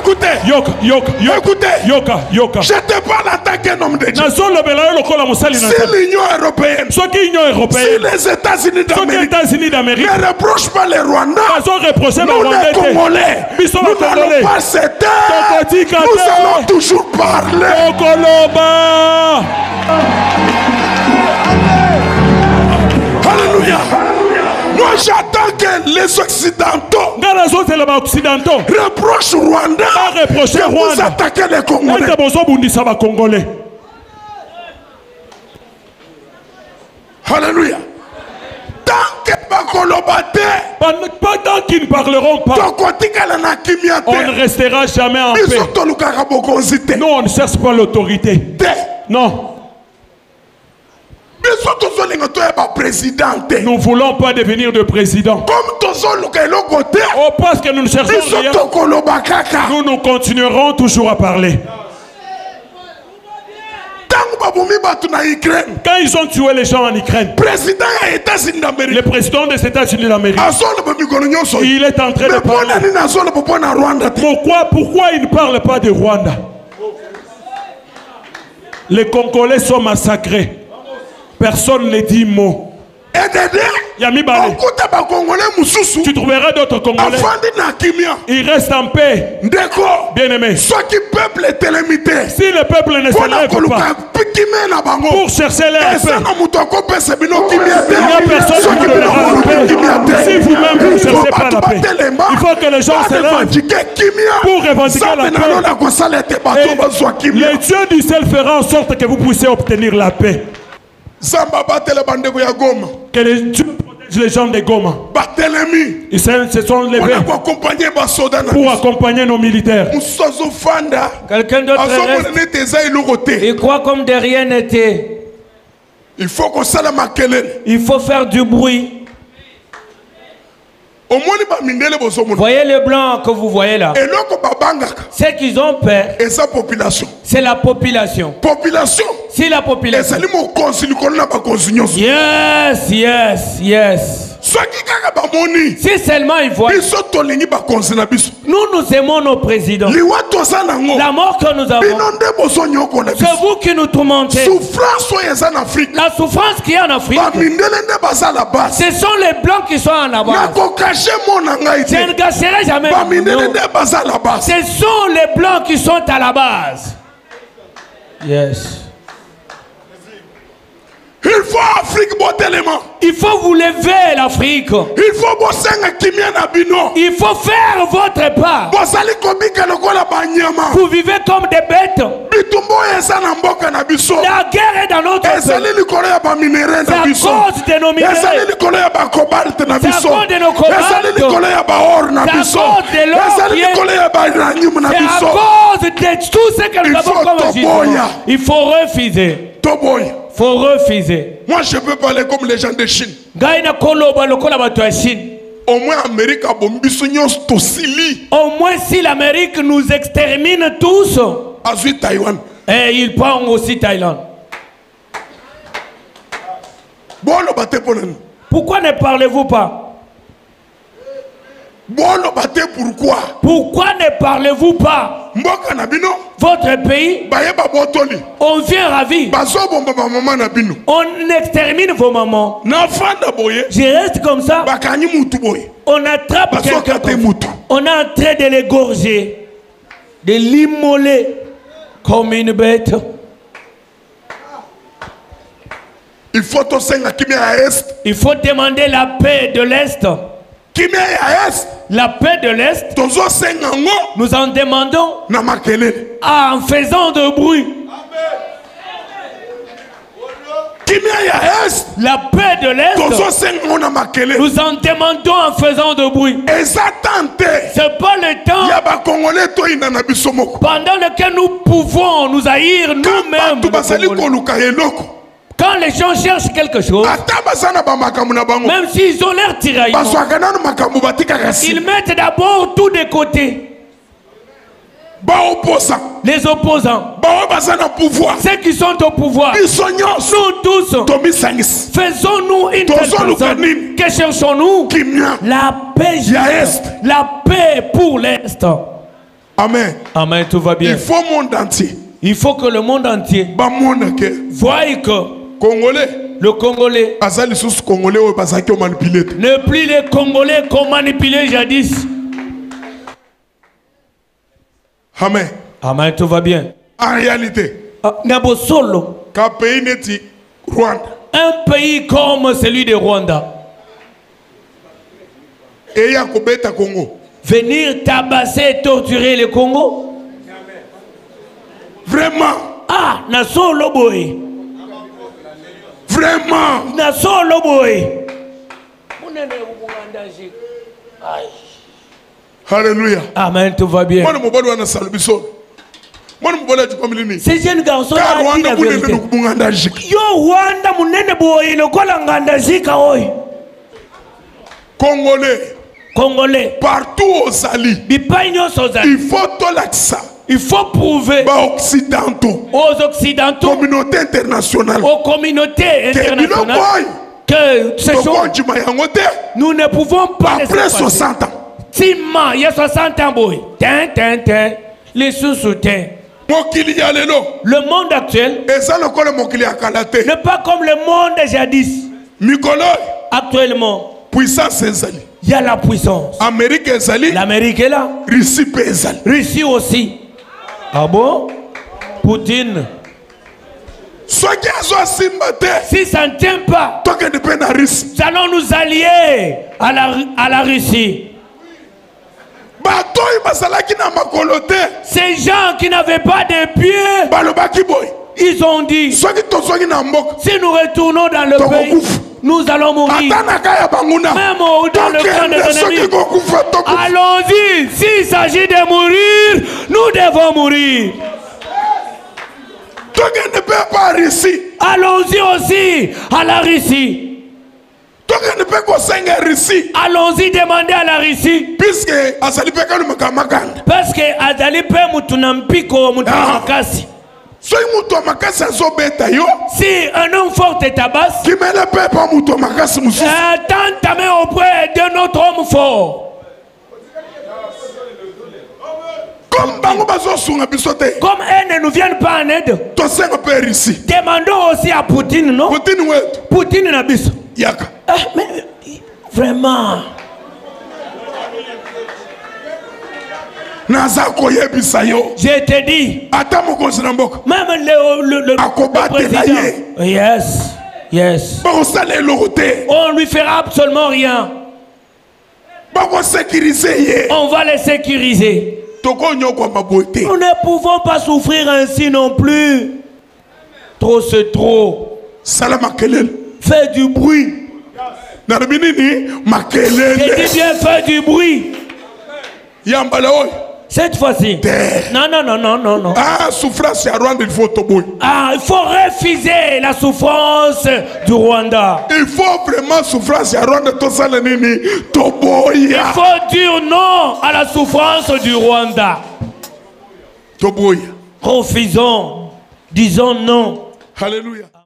Écoutez. Écoutez. Je te parle en tant qu'un homme de Dieu. Si l'Union européenne, si les États-Unis d'Amérique ne reprochent pas les Rwandais, nous les Congolais, nous n'allons pas s'éteindre. Nous allons toujours parler. Alléluia. Moi j'attends que les Occidentaux reprochent Rwanda que vous attaquez les Congolais. Alléluia. Tant qu'ils ne parleront pas, on ne restera jamais en paix. Non, on ne cherche pas l'autorité. Non. Nous ne voulons pas devenir de président. Oh, parce que nous ne cherchons rien, nous continuerons toujours à parler. Quand ils ont tué les gens en Ukraine, le président des États-Unis d'Amérique, il est en train de parler. Pourquoi il ne parle pas de Rwanda? Les Congolais sont massacrés. Personne ne dit mot. Tu trouveras d'autres Congolais. Ils restent en paix. Bien aimé. Si le peuple ne se lève pas pour chercher la paix, il n'y a personne qui vous donnera la paix. Si vous-même vous ne cherchez pas la paix, il faut que les gens se lèvent pour revendiquer la paix. Et le Dieu du ciel fera en sorte que vous puissiez obtenir la paix. Que les Dieu protège les gens de Goma. Ils se sont levés pour accompagner nos militaires. Quelqu'un d'autre reste. Il croit comme de rien n'était. Il faut faire du bruit. Voyez les blancs que vous voyez là. Ce qu'ils ont peur, c'est la population. Si la population. Yes, yes, yes. Si seulement ils voient, nous aimons nos présidents. La mort que nous avons, c'est vous qui nous tourmentez. La souffrance qui est en Afrique, ce sont les blancs qui sont en bas. Je ne cacherai jamais. Ce sont les blancs qui sont à la base. Yes. Il faut Afrique l'élément. Il faut vous lever l'Afrique. Il faut faire votre part. Vous vivez comme des bêtes. La guerre est dans notre pays. C'est à cause de nos minéraux. C'est à cause de nos cobaltes. C'est à cause de l'or. C'est à cause de tout ce que nous avons comme gisement. Il faut refuser. Faut refuser. Moi je peux parler comme les gens de Chine. Au moins l'Amérique a au moins si l'Amérique nous extermine tous. Taïwan. Et ils prennent aussi Thaïlande. Pourquoi ne parlez-vous pas? Pourquoi? Pourquoi ne parlez-vous pas? Votre pays, on vient ravi. On extermine vos mamans. Je reste comme ça. On attrape quelqu'un. On est en train de l'égorger, de l'immoler comme une bête. Il faut demander la paix de l'Est. La paix de l'Est, nous en demandons en faisant de bruit. La paix de l'Est, nous en demandons en faisant de bruit. C'est pas le temps pendant lequel nous pouvons nous haïr nous-mêmes. Quand les gens cherchent quelque chose, même s'ils ont l'air tiraillements, ils mettent d'abord tout de côté. Les opposants, ceux qui sont au pouvoir, nous tous, faisons-nous une telle personne. Que cherchons-nous? La paix, la paix pour l'Est. Amen. Amen, tout va bien. Il faut le monde entier. Il faut que le monde entier voie que le Congolais ne plus les Congolais qu'on manipulait jadis. Amen. Amen, tout va bien. En réalité, un pays comme celui de Rwanda venir tabasser et torturer le Congo. Vraiment. Ah, na solo boy. Vraiment. Na solo boy. Alléluia. Amen, tout va bien. Ces jeunes garçons ont dit la vérité. Yo Rwanda munene boy le kola nganda zika oi. Congolais. Partout au Sali. Il faut tout l'accent. Il faut prouver aux Occidentaux, communauté internationale, aux communautés internationales, que ce sont, nous ne pouvons pas après 60 ans. Il y a 60 ans, boy. Les sous-soutiens. Le monde actuel n'est pas comme le monde jadis. Actuellement, puissance ezali. Il y a la puissance. L'Amérique est là. Russie aussi. Ah bon? Poutine. Si ça ne tient pas, nous allons nous allier à la Russie. Ces gens qui n'avaient pas de pieds, ils ont dit, si nous retournons dans le pays, nous allons mourir. Même dans le camp des ennemis. Allons-y. S'il s'agit de mourir, nous devons mourir. Allons-y aussi à la Russie. Allons-y demander à la Russie. Parce que Azali pe mutunampiko mutunamakasi. Si un homme fort te tabasse, tends ta main auprès d'un autre homme fort. Comme elles ne nous viennent pas en aide, demandons aussi à Poutine, non? Poutine n'abisse. Mais vraiment. Je te dis, même le président, yes, on lui fera absolument rien. On va les sécuriser. Nous ne pouvons pas souffrir ainsi non plus. Trop c'est trop. Fais du bruit. Je dis bien fais du bruit. Cette fois-ci. Non. Ah, souffrance à Rwanda, il faut il faut refuser la souffrance du Rwanda. Il faut vraiment souffrance à Rwanda. Il faut dire non à la souffrance du Rwanda. Refusons. Disons non. Alléluia.